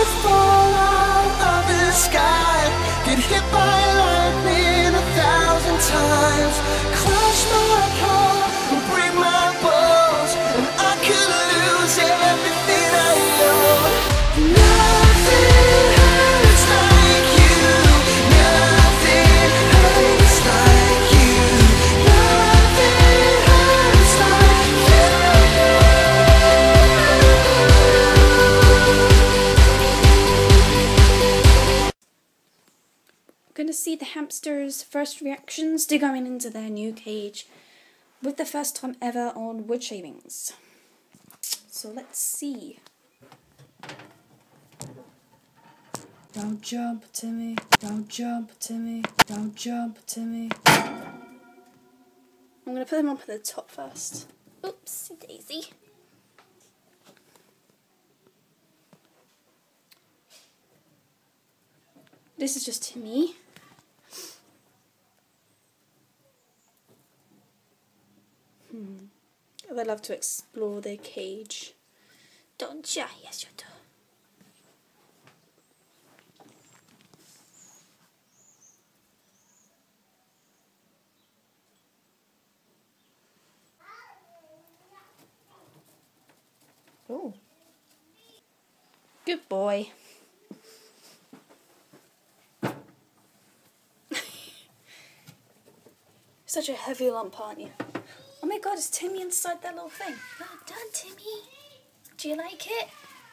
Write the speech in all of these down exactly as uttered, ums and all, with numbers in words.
fall out of the sky, get hit by lightning a thousand times, crush my heart and break my bones, and I could lose everything I own. Nothing hurts like you, nothing hurts like you, nothing hurts like you. We're going to see the hamsters' first reactions to going into their new cage with the first time ever on Woodshavings. So let's see. Don't jump, Timmy. Don't jump, Timmy. Don't jump, Timmy. I'm going to put them up at the top first. Oopsie daisy. This is just Timmy. Hmm. They love to explore their cage. Don't ya? Yes, you do. Oh. Good boy. Such a heavy lump, aren't you? Oh my god, is Timmy inside that little thing? Well done, Timmy. Do you like it?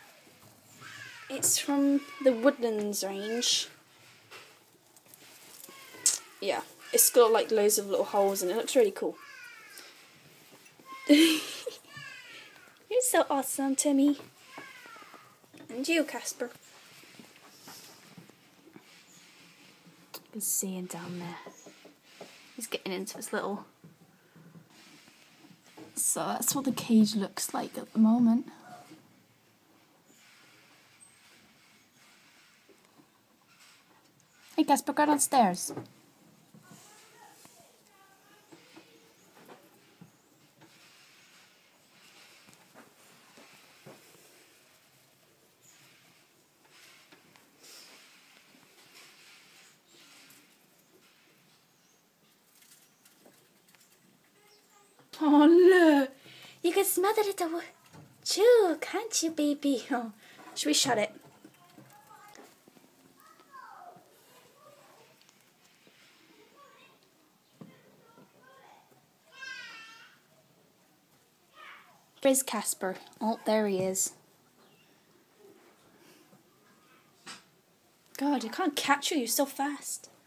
It's from the Woodlands range. Yeah, it's got like loads of little holes and it looks really cool. You're so awesome, Timmy. And you, Casper. You can see him down there. He's getting into his little... So that's what the cage looks like at the moment. Hey Casper, go downstairs. Oh look, you can smell the little chew, can't you, baby? Oh, should we shut it? Where's Casper? Oh, there he is. God, I can't catch you, you're so fast.